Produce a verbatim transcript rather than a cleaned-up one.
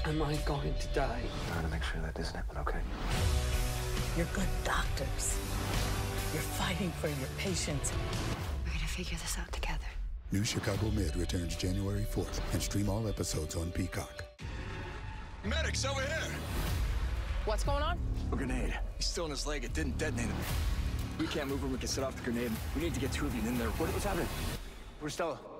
Am I going to die? I'm trying to make sure that doesn't happen, okay? You're good doctors. You're fighting for your patients. We're gonna figure this out together. New Chicago Med returns January fourth and stream all episodes on Peacock. Medics over here! What's going on? A grenade. He's still in his leg. It didn't detonate him. We can't move him. We can set off the grenade. We need to get two of you in there. What, what's happening? Where's Stella?